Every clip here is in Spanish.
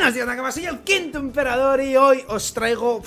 Buenos días, Nakamas, soy el quinto emperador y hoy os traigo...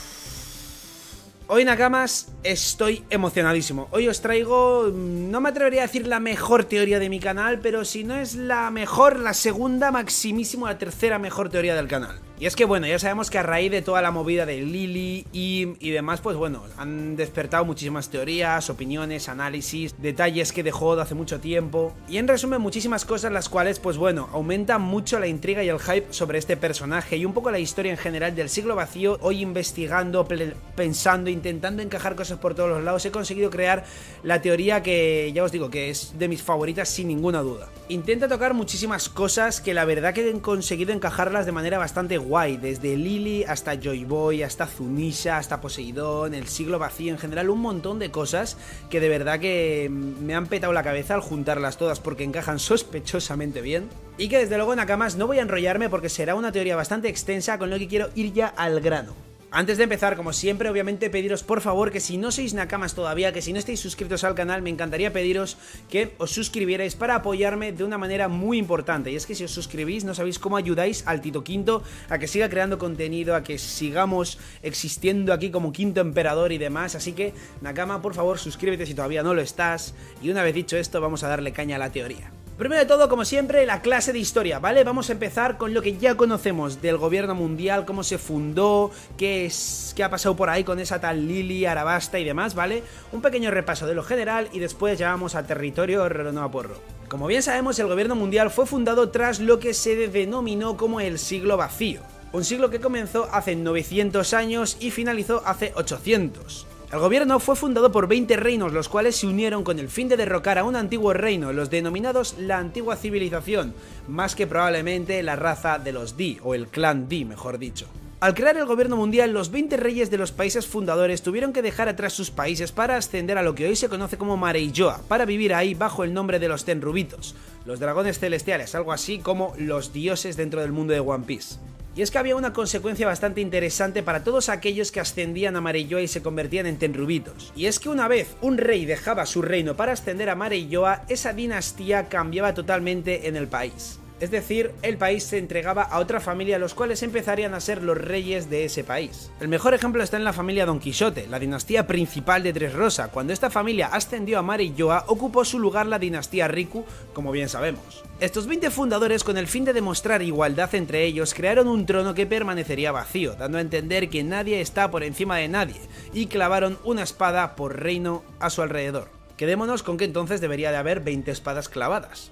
Hoy, Nakamas, estoy emocionadísimo. Hoy os traigo, no me atrevería a decir la mejor teoría de mi canal, pero si no es la mejor, la segunda, maximísimo, la tercera mejor teoría del canal. Y es que bueno, ya sabemos que a raíz de toda la movida de Lily, Im y demás, pues bueno, han despertado muchísimas teorías, opiniones, análisis, detalles que dejó de hace mucho tiempo. Y en resumen, muchísimas cosas las cuales, pues bueno, aumentan mucho la intriga y el hype sobre este personaje y un poco la historia en general del siglo vacío. Hoy investigando, pensando, intentando encajar cosas por todos los lados, he conseguido crear la teoría que ya os digo que es de mis favoritas sin ninguna duda. Intenta tocar muchísimas cosas que la verdad que he conseguido encajarlas de manera bastante guay, desde Lily hasta Joy Boy, hasta Zunisha, hasta Poseidón, el siglo vacío en general, un montón de cosas que de verdad que me han petado la cabeza al juntarlas todas porque encajan sospechosamente bien. Y que desde luego, Nakamas, no voy a enrollarme porque será una teoría bastante extensa, con lo que quiero ir ya al grano. Antes de empezar, como siempre, obviamente pediros por favor que si no sois Nakamas todavía, que si no estáis suscritos al canal, me encantaría pediros que os suscribierais para apoyarme de una manera muy importante. Y es que si os suscribís no sabéis cómo ayudáis al Tito Quinto a que siga creando contenido, a que sigamos existiendo aquí como quinto emperador y demás. Así que, Nakama, por favor, suscríbete si todavía no lo estás. Y una vez dicho esto, vamos a darle caña a la teoría. Primero de todo, como siempre, la clase de historia, ¿vale? Vamos a empezar con lo que ya conocemos del gobierno mundial, cómo se fundó, qué ha pasado por ahí con esa tal Lily, Arabasta y demás, ¿vale? Un pequeño repaso de lo general y después ya vamos al territorio Roronoa Porro. Como bien sabemos, el gobierno mundial fue fundado tras lo que se denominó como el siglo vacío. Un siglo que comenzó hace 900 años y finalizó hace 800. El gobierno fue fundado por 20 reinos, los cuales se unieron con el fin de derrocar a un antiguo reino, los denominados la antigua civilización, más que probablemente la raza de los Di, o el clan Di, mejor dicho. Al crear el gobierno mundial, los 20 reyes de los países fundadores tuvieron que dejar atrás sus países para ascender a lo que hoy se conoce como Mareilloa, para vivir ahí bajo el nombre de los Tenrubitos, los dragones celestiales, algo así como los dioses dentro del mundo de One Piece. Y es que había una consecuencia bastante interesante para todos aquellos que ascendían a Mareilloa y se convertían en Tenrubitos. Y es que una vez un rey dejaba su reino para ascender a Mareilloa, esa dinastía cambiaba totalmente en el país. Es decir, el país se entregaba a otra familia, los cuales empezarían a ser los reyes de ese país. El mejor ejemplo está en la familia Don Quijote, la dinastía principal de Dressrosa. Cuando esta familia ascendió a Mareilloa, ocupó su lugar la dinastía Riku, como bien sabemos. Estos 20 fundadores, con el fin de demostrar igualdad entre ellos, crearon un trono que permanecería vacío, dando a entender que nadie está por encima de nadie, y clavaron una espada por reino a su alrededor. Quedémonos con que entonces debería de haber 20 espadas clavadas.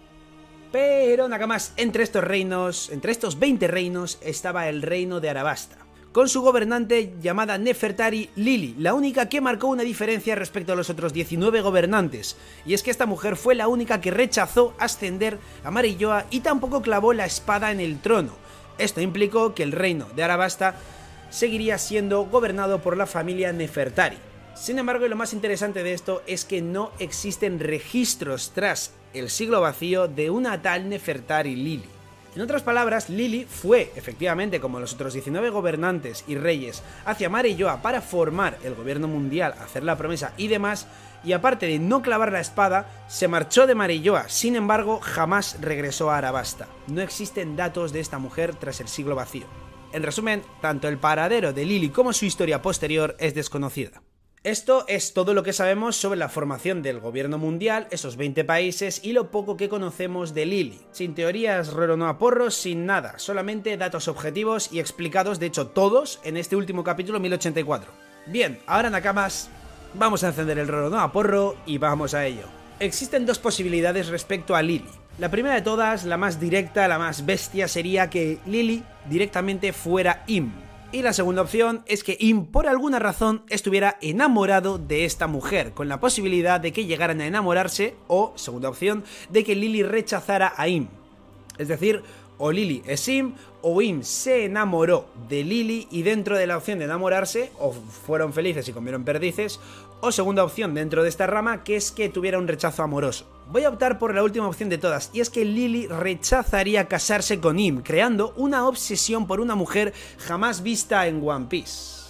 Pero, Nakamas, entre estos 20 reinos, estaba el reino de Arabasta, con su gobernante llamada Nefertari Lily, la única que marcó una diferencia respecto a los otros 19 gobernantes, y es que esta mujer fue la única que rechazó ascender a Mareilloa y tampoco clavó la espada en el trono. Esto implicó que el reino de Arabasta seguiría siendo gobernado por la familia Nefertari. Sin embargo, lo más interesante de esto es que no existen registros tras el siglo vacío de una tal Nefertari Lily. En otras palabras, Lily fue, efectivamente, como los otros 19 gobernantes y reyes, hacia Mareilloa para formar el gobierno mundial, hacer la promesa y demás, y aparte de no clavar la espada, se marchó de Mareilloa. Sin embargo, jamás regresó a Arabasta. No existen datos de esta mujer tras el siglo vacío. En resumen, tanto el paradero de Lily como su historia posterior es desconocida. Esto es todo lo que sabemos sobre la formación del gobierno mundial, esos 20 países y lo poco que conocemos de Lily. Sin teorías Roronoa Porro, sin nada, solamente datos objetivos y explicados, de hecho todos, en este último capítulo 1084. Bien, ahora, Nakamas, vamos a encender el Roronoa Porro y vamos a ello. Existen dos posibilidades respecto a Lily. La primera de todas, la más directa, la más bestia, sería que Lily directamente fuera Im. Y la segunda opción es que Im por alguna razón estuviera enamorado de esta mujer, con la posibilidad de que llegaran a enamorarse, o, segunda opción, de que Lily rechazara a Im. Es decir, o Lily es Im, o Im se enamoró de Lily y dentro de la opción de enamorarse, o fueron felices y comieron perdices, o segunda opción dentro de esta rama, que es que tuviera un rechazo amoroso. Voy a optar por la última opción de todas, y es que Lily rechazaría casarse con Im, creando una obsesión por una mujer jamás vista en One Piece.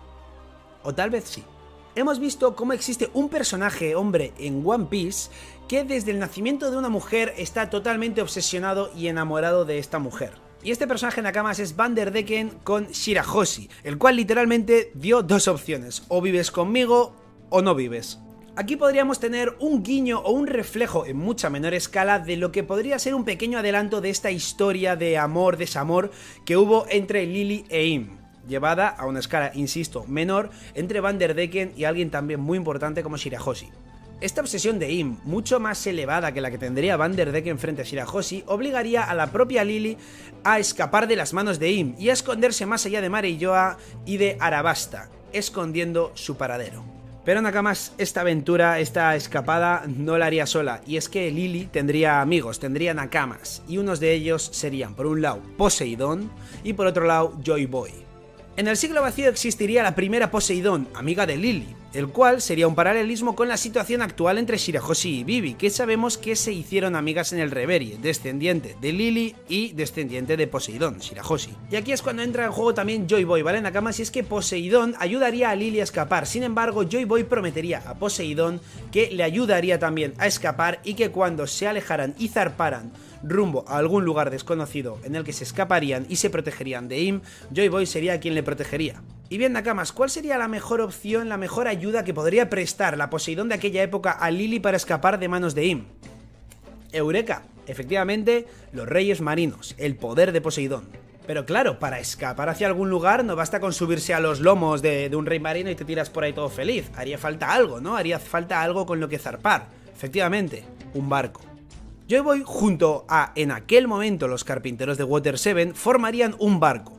O tal vez sí. Hemos visto cómo existe un personaje hombre en One Piece que desde el nacimiento de una mujer está totalmente obsesionado y enamorado de esta mujer. Y este personaje Nakamas es Vanderdecken con Shirahoshi, el cual literalmente dio dos opciones: o vives conmigo o no vives. Aquí podríamos tener un guiño o un reflejo en mucha menor escala de lo que podría ser un pequeño adelanto de esta historia de amor-desamor que hubo entre Lily e Im, llevada a una escala, insisto, menor entre Vanderdecken y alguien también muy importante como Shirahoshi. Esta obsesión de Im, mucho más elevada que la que tendría Vanderdecken frente a Shirahoshi, obligaría a la propia Lily a escapar de las manos de Im y a esconderse más allá de Mareilloa y de Arabasta, escondiendo su paradero. Pero Nakamas, esta aventura, esta escapada, no la haría sola, y es que Lily tendría amigos, tendría Nakamas, y unos de ellos serían, por un lado, Poseidón, y por otro lado, Joy Boy. En el siglo vacío existiría la primera Poseidón, amiga de Lily, el cual sería un paralelismo con la situación actual entre Shirahoshi y Vivi, que sabemos que se hicieron amigas en el Reverie, descendiente de Lily y descendiente de Poseidón, Shirahoshi. Y aquí es cuando entra en juego también Joy Boy, ¿vale, Nakamas? Y es que Poseidón ayudaría a Lily a escapar, sin embargo Joy Boy prometería a Poseidón que le ayudaría también a escapar y que cuando se alejaran y zarparan rumbo a algún lugar desconocido en el que se escaparían y se protegerían de Im, Joy Boy sería quien le protegería. Y bien, Nakamas, ¿cuál sería la mejor opción, la mejor ayuda que podría prestar la Poseidón de aquella época a Lily para escapar de manos de Im? Eureka, efectivamente, los Reyes Marinos, el poder de Poseidón. Pero claro, para escapar hacia algún lugar no basta con subirse a los lomos de un rey marino y te tiras por ahí todo feliz. Haría falta algo, ¿no? Haría falta algo con lo que zarpar. Efectivamente, un barco. Joy Boy junto a, en aquel momento, los carpinteros de Water 7 formarían un barco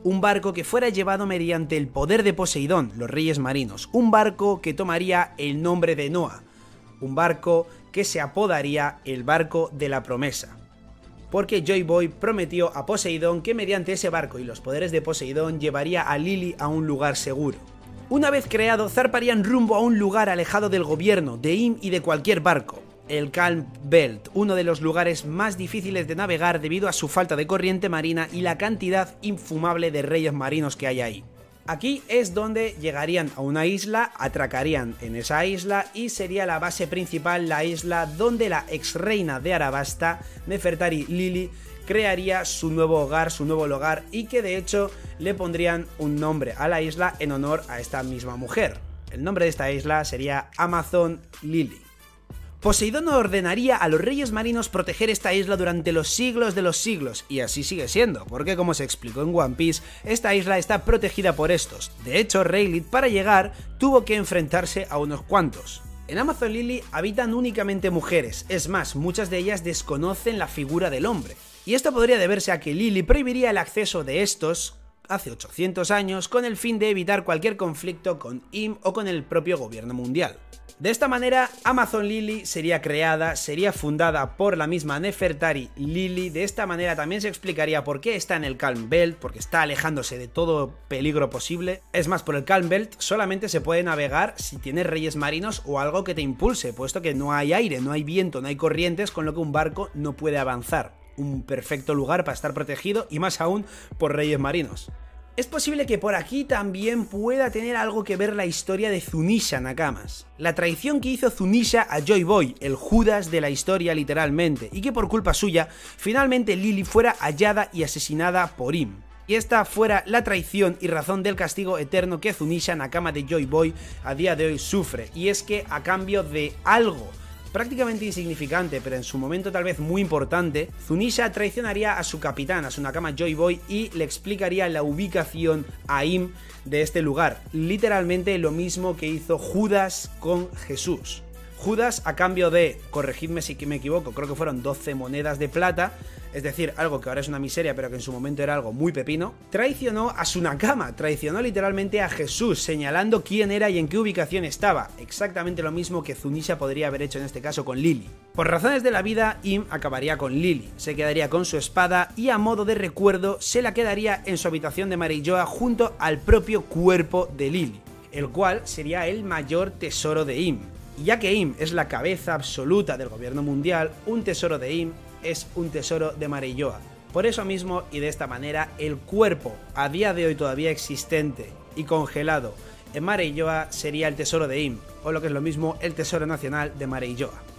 que fuera llevado mediante el poder de Poseidón, los Reyes Marinos, un barco que tomaría el nombre de Noah, un barco que se apodaría el Barco de la Promesa, porque Joy Boy prometió a Poseidón que mediante ese barco y los poderes de Poseidón llevaría a Lily a un lugar seguro. Una vez creado, zarparían rumbo a un lugar alejado del gobierno, de Im y de cualquier barco, el Calm Belt, uno de los lugares más difíciles de navegar debido a su falta de corriente marina y la cantidad infumable de reyes marinos que hay ahí. Aquí es donde llegarían a una isla, atracarían en esa isla y sería la base principal, la isla donde la ex reina de Arabasta, Nefertari Lily, crearía su nuevo hogar, su nuevo lugar, y que de hecho le pondrían un nombre a la isla en honor a esta misma mujer. El nombre de esta isla sería Amazon Lily. Poseidón ordenaría a los reyes marinos proteger esta isla durante los siglos de los siglos, y así sigue siendo, porque como se explicó en One Piece, esta isla está protegida por estos. De hecho, Rayleigh para llegar tuvo que enfrentarse a unos cuantos. En Amazon Lily habitan únicamente mujeres, es más, muchas de ellas desconocen la figura del hombre. Y esto podría deberse a que Lily prohibiría el acceso de estos hace 800 años con el fin de evitar cualquier conflicto con Im o con el propio gobierno mundial. De esta manera, Amazon Lily sería creada, sería fundada por la misma Nefertari Lily. De esta manera también se explicaría por qué está en el Calm Belt, porque está alejándose de todo peligro posible. Es más, por el Calm Belt solamente se puede navegar si tienes reyes marinos o algo que te impulse, puesto que no hay aire, no hay viento, no hay corrientes, con lo que un barco no puede avanzar. Un perfecto lugar para estar protegido y más aún por reyes marinos. Es posible que por aquí también pueda tener algo que ver la historia de Zunisha, Nakamas. La traición que hizo Zunisha a Joy Boy, el Judas de la historia literalmente, y que por culpa suya, finalmente Lily fuera hallada y asesinada por Im. Y esta fuera la traición y razón del castigo eterno que Zunisha, Nakama de Joy Boy, a día de hoy sufre. Y es que a cambio de algo prácticamente insignificante, pero en su momento tal vez muy importante, Zunisha traicionaría a su capitán, a su Nakama Joy Boy, y le explicaría la ubicación a Im de este lugar. Literalmente lo mismo que hizo Judas con Jesús. Judas, a cambio de, corregidme si me equivoco, creo que fueron 12 monedas de plata, es decir, algo que ahora es una miseria pero que en su momento era algo muy pepino, traicionó a su Nakama, traicionó literalmente a Jesús, señalando quién era y en qué ubicación estaba. Exactamente lo mismo que Zunisha podría haber hecho en este caso con Lily. Por razones de la vida, Im acabaría con Lily, se quedaría con su espada y a modo de recuerdo se la quedaría en su habitación de Mareilloa junto al propio cuerpo de Lily, el cual sería el mayor tesoro de Im. Y ya que Im es la cabeza absoluta del gobierno mundial, un tesoro de Im es un tesoro de Mareilloa. Por eso mismo y de esta manera, el cuerpo a día de hoy todavía existente y congelado en Mareilloa sería el tesoro de Im, o lo que es lo mismo, el tesoro nacional de Mareilloa.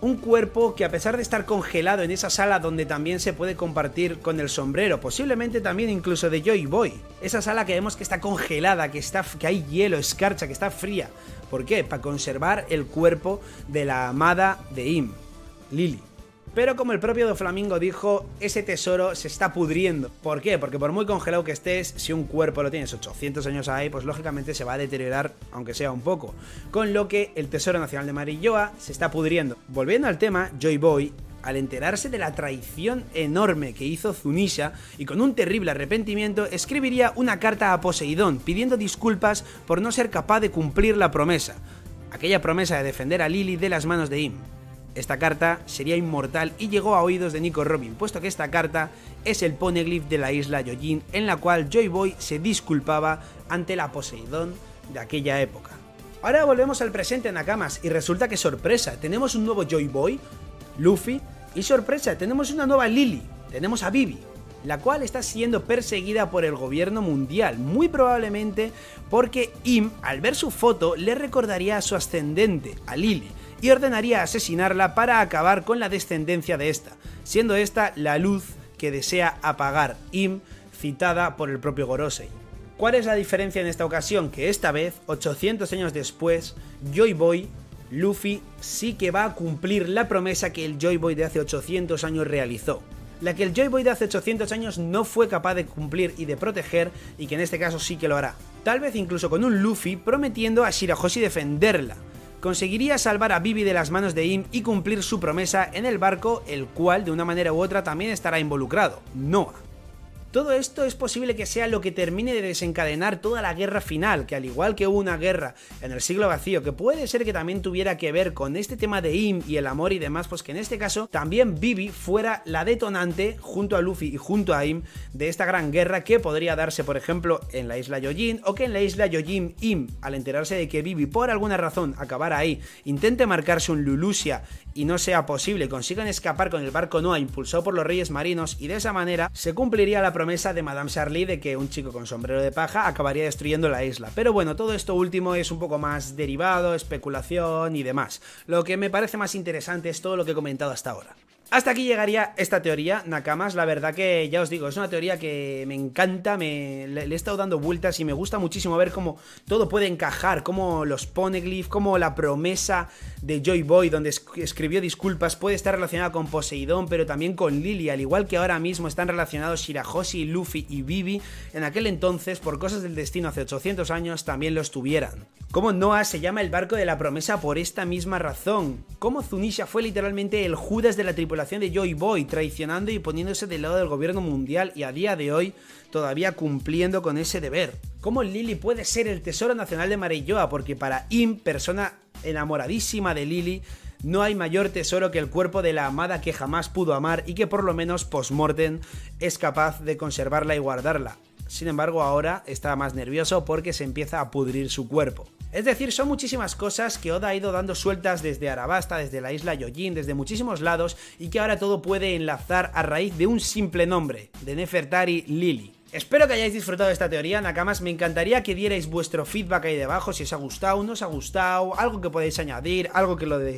Un cuerpo que, a pesar de estar congelado en esa sala donde también se puede compartir con el sombrero, posiblemente también incluso de Joy Boy, esa sala que vemos que está congelada, que hay hielo, escarcha, que está fría. ¿Por qué? Para conservar el cuerpo de la amada de Im, Lily. Pero como el propio Doflamingo dijo, ese tesoro se está pudriendo. ¿Por qué? Porque por muy congelado que estés, si un cuerpo lo tienes 800 años ahí, pues lógicamente se va a deteriorar, aunque sea un poco. Con lo que el Tesoro Nacional de Marilloa se está pudriendo. Volviendo al tema, Joy Boy, al enterarse de la traición enorme que hizo Zunisha y con un terrible arrepentimiento, escribiría una carta a Poseidón pidiendo disculpas por no ser capaz de cumplir la promesa. Aquella promesa de defender a Lily de las manos de Im. Esta carta sería inmortal y llegó a oídos de Nico Robin, puesto que esta carta es el poneglyph de la isla Yojin, en la cual Joy Boy se disculpaba ante la Poseidón de aquella época. Ahora volvemos al presente, Nakamas, y resulta que sorpresa, tenemos un nuevo Joy Boy, Luffy, y sorpresa, tenemos una nueva Lily, tenemos a Vivi, la cual está siendo perseguida por el gobierno mundial, muy probablemente porque Im, al ver su foto, le recordaría a su ascendente, a Lily, y ordenaría asesinarla para acabar con la descendencia de esta, siendo esta la luz que desea apagar Im, citada por el propio Gorosei. ¿Cuál es la diferencia en esta ocasión? Que esta vez, 800 años después, Joy Boy, Luffy, sí que va a cumplir la promesa que el Joy Boy de hace 800 años realizó. La que el Joy Boy de hace 800 años no fue capaz de cumplir y de proteger, y que en este caso sí que lo hará. Tal vez incluso con un Luffy prometiendo a Shirahoshi defenderla. Conseguiría salvar a Vivi de las manos de Im y cumplir su promesa en el barco, el cual de una manera u otra también estará involucrado, Noah. Todo esto es posible que sea lo que termine de desencadenar toda la guerra final, que al igual que hubo una guerra en el siglo vacío, que puede ser que también tuviera que ver con este tema de Im y el amor y demás, pues que en este caso también Vivi fuera la detonante, junto a Luffy y junto a Im, de esta gran guerra que podría darse, por ejemplo, en la isla Yojin, o que en la isla Yojin Im, al enterarse de que Vivi por alguna razón acabara ahí, intente marcarse un Lulusia y no sea posible, consigan escapar con el barco Noah impulsado por los Reyes Marinos, y de esa manera se cumpliría la promesa de Madame Charlie de que un chico con sombrero de paja acabaría destruyendo la isla. Pero bueno, todo esto último es un poco más derivado, especulación y demás. Lo que me parece más interesante es todo lo que he comentado hasta ahora. Hasta aquí llegaría esta teoría, Nakamas. La verdad que ya os digo, es una teoría que me encanta, le he estado dando vueltas y me gusta muchísimo ver cómo todo puede encajar, cómo los poneglyphs, cómo la promesa de Joy Boy, donde escribió disculpas, puede estar relacionada con Poseidón, pero también con Lily, al igual que ahora mismo están relacionados Shirahoshi, Luffy y Vivi. En aquel entonces, por cosas del destino hace 800 años, también lo estuvieran. Cómo Noah se llama el barco de la promesa por esta misma razón. Cómo Zunisha fue literalmente el Judas de la tripulación de Joy Boy, traicionando y poniéndose del lado del gobierno mundial, y a día de hoy todavía cumpliendo con ese deber. Cómo Lily puede ser el Tesoro Nacional de Marilloa, porque para Im, persona enamoradísima de Lily, no hay mayor tesoro que el cuerpo de la amada que jamás pudo amar y que por lo menos post-mortem es capaz de conservarla y guardarla. Sin embargo, ahora está más nervioso porque se empieza a pudrir su cuerpo. Es decir, son muchísimas cosas que Oda ha ido dando sueltas desde Arabasta, desde la isla Yojin, desde muchísimos lados, y que ahora todo puede enlazar a raíz de un simple nombre, de Nefertari Lily. Espero que hayáis disfrutado de esta teoría, Nakamas. Me encantaría que dierais vuestro feedback ahí debajo, si os ha gustado, no os ha gustado, algo que podéis añadir, algo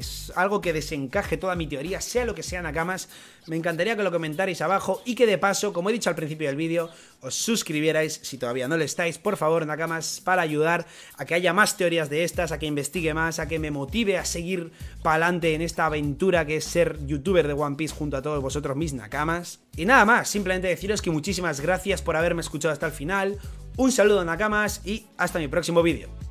que desencaje toda mi teoría, sea lo que sea, Nakamas. Me encantaría que lo comentarais abajo y que de paso, como he dicho al principio del vídeo, os suscribierais si todavía no lo estáis, por favor, Nakamas, para ayudar a que haya más teorías de estas, a que investigue más, a que me motive a seguir para adelante en esta aventura que es ser youtuber de One Piece junto a todos vosotros, mis Nakamas. Y nada más, simplemente deciros que muchísimas gracias por haberme escuchado hasta el final, un saludo, Nakamas, y hasta mi próximo vídeo.